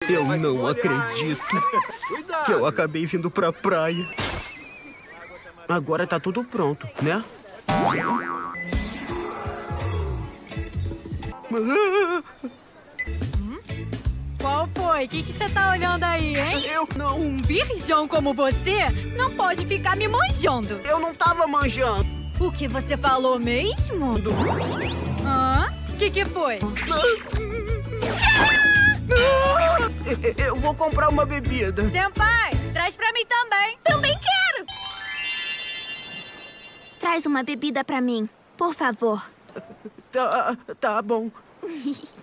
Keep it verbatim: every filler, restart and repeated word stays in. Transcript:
Eu não acredito que eu acabei vindo pra praia. Agora tá tudo pronto, né? Qual foi? O que que você tá olhando aí, hein? Eu não... Um virgão como você não pode ficar me manjando. Eu não tava manjando. O que você falou mesmo? Hã? O que que foi? Eu vou comprar uma bebida. Senpai, traz pra mim também. Também quero! Traz uma bebida pra mim, por favor. Tá, tá bom.